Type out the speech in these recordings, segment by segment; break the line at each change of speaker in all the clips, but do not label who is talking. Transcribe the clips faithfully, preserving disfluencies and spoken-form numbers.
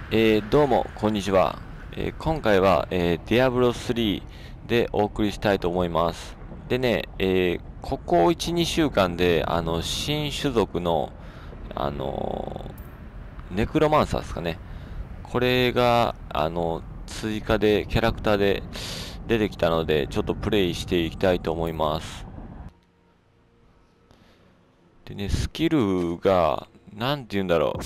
えー、どうも、こんにちは。えー今回は、えー、ディアブロスリーでお送りしたいと思います。でね、えーここいち、にしゅうかんで、あの、新種族の、あのーネクロマンサーですかね。これが、あの、追加で、キャラクターで出てきたので、ちょっとプレイしていきたいと思います。でね、スキルが、なんて言うんだろう。う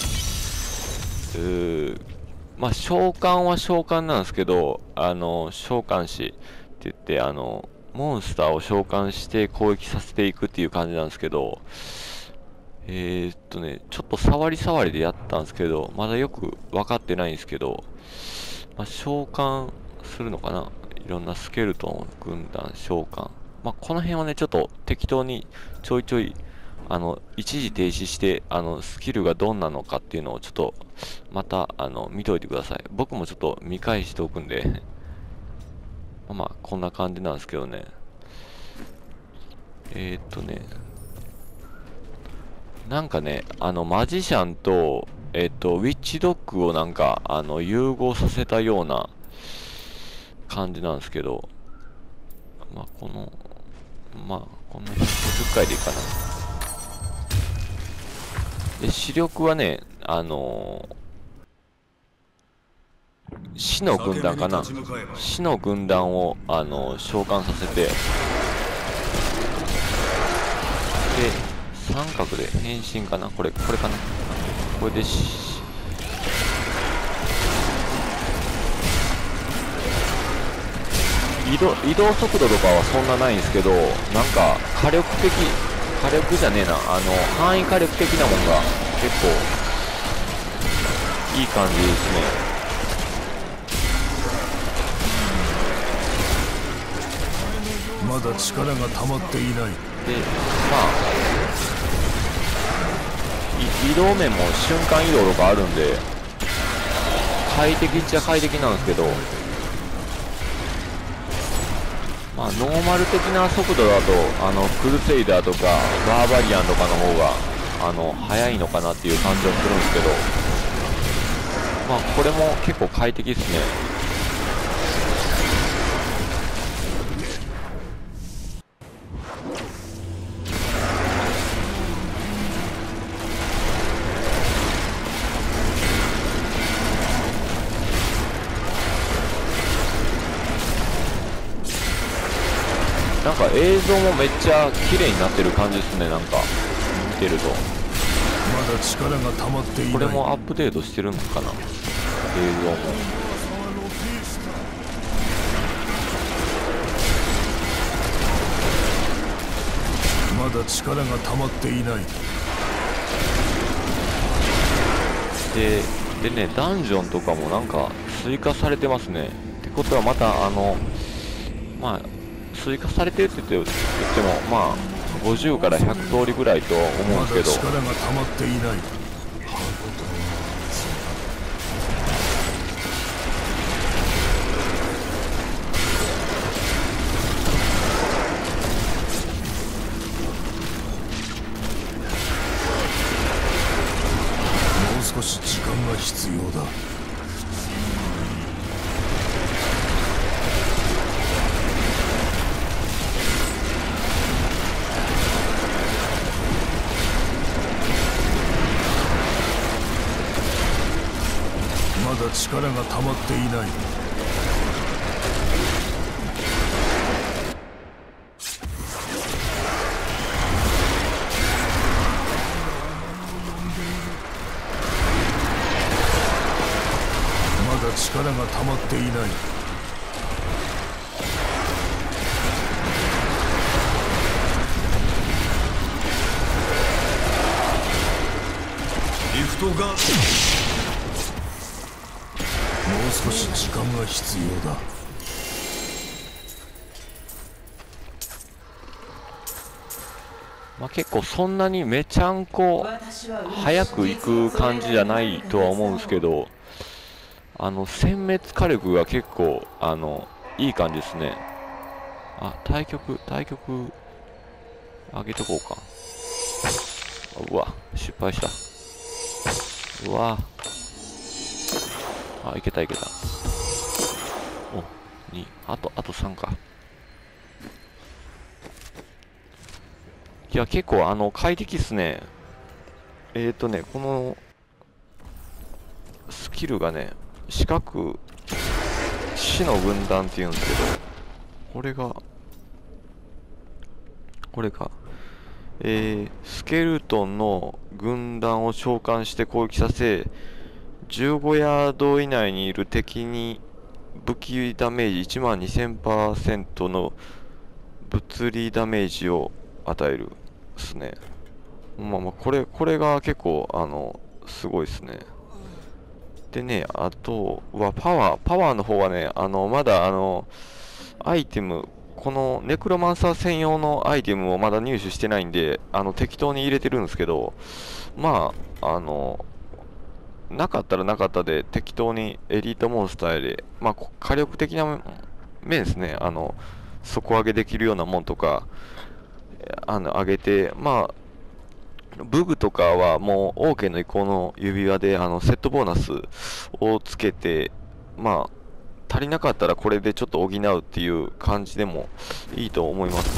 ーまあ、召喚は召喚なんですけど、あの、召喚士って言って、あの、モンスターを召喚して攻撃させていくっていう感じなんですけど、えーっとね、ちょっと触り触りでやったんですけど、まだよく分かってないんですけど、まあ、召喚するのかないろんなスケルトン軍団召喚。まあ、この辺はね、ちょっと適当にちょいちょい、あの、一時停止して、あの、スキルがどんなのかっていうのをちょっと、また、あの、見といてください。僕もちょっと見返しておくんで、まあまあ、こんな感じなんですけどね。えー、っとね、なんかね、あの、マジシャンと、えっと、ウィッチドッグをなんか、あの、融合させたような感じなんですけど、まあ、この、まあ、このひゃくごじゅっかいでいいかな。で、視力はね、あのー死の軍団かな。死の軍団を、あのー召喚させて、で、三角で変身かな。これ、これかな。これでし、移動、移動速度とかはそんなないんですけど、なんか火力的、火力じゃねえな、あの、範囲火力的なもんが結構いい感じですね。
まだ力が溜まっていない。
で、まあ、い移動面も瞬間移動とかあるんで、快適っちゃ快適なんですけど、まあ、ノーマル的な速度だと、あの、クルセイダーとか、バーバリアンとかの方が、あの、速いのかなっていう感じはするんですけど、まあ、これも結構快適ですね。なんか映像もめっちゃ綺麗になってる感じですね、なんか、見てると。
まだ力が溜まっていない。
これもアップデートしてるのかな、映像も。
まだ力が溜まっていない。
で、でね、ダンジョンとかもなんか追加されてますね。ってことはまた、あの、まあ、追加されてるって言って言っても、まあ、ごじゅうからひゃく通りぐらいと思うんですけど、
まだ力が溜まっていない。もう少し時間が必要だ。まだ力が溜まっていない。まだ力が溜まっていない。リフトがもう少し時間が必要だ。
まあ、結構そんなにめちゃんこ早く行く感じじゃないとは思うんですけど、あの、殲滅火力が結構、あの、いい感じですね。あ、対局、対局、上げとこうか。うわ、失敗した。うわ。 あ、いけたいけた。お、に、あと、あとさんか。いや、結構、あの、快適っすね。えーとね、この、スキルがね、四角、死の軍団って言うんですけど、これが、これか。えー、スケルトンの軍団を召喚して攻撃させ、じゅうごヤード以内にいる敵に武器ダメージいちまんにせんパーセントの物理ダメージを与えるですね。まあまあ、これ、これが結構、あの、すごいですね。でね、あとは、パワー、パワーの方はね、あの、まだ、あの、アイテム、このネクロマンサー専用のアイテムをまだ入手してないんで、あの、適当に入れてるんですけど、まあ、あの、なかったらなかったで、適当にエリートモンスターで、まあ、こ火力的な面ですね、あの、底上げできるようなもんとか、あの、上げて、まあ、武具とかはもう、オーケーの移行の指輪で、あの、セットボーナスをつけて、まあ、足りなかったらこれでちょっと補うっていう感じでもいいと思います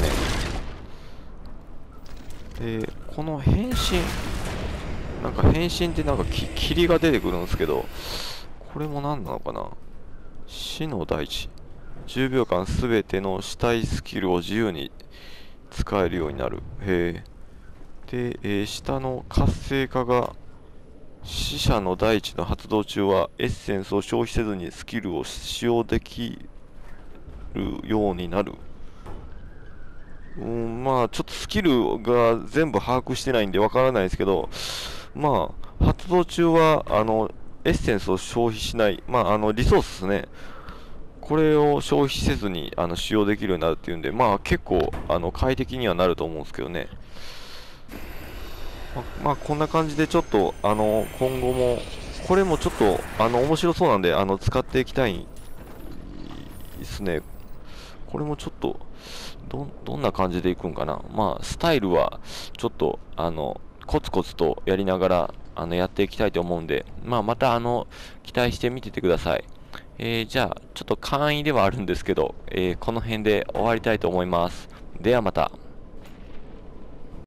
ね。で、この変身、なんか変身ってなんかき霧が出てくるんですけど、これも何なのかな。死の大地。じゅうびょうかんすべての死体スキルを自由に使えるようになる。へえ。で、えー下の活性化が死者の大地の発動中はエッセンスを消費せずにスキルを使用できるようになる。うん、まあちょっとスキルが全部把握してないんでわからないですけど、まあ発動中はあのエッセンスを消費しない、まああのリソースですね。これを消費せずにあの使用できるようになるっていうんで、まあ結構あの快適にはなると思うんですけどね。ま、まあこんな感じでちょっとあの今後もこれもちょっとあの面白そうなんであの使っていきたいですね。これもちょっとどどんな感じでいくんかな。まあスタイルはちょっとあのコツコツとやりながらあのやっていきたいと思うんで、まあまたあの期待してみててください。えー、じゃあちょっと簡易ではあるんですけど、えー、この辺で終わりたいと思います。ではまた。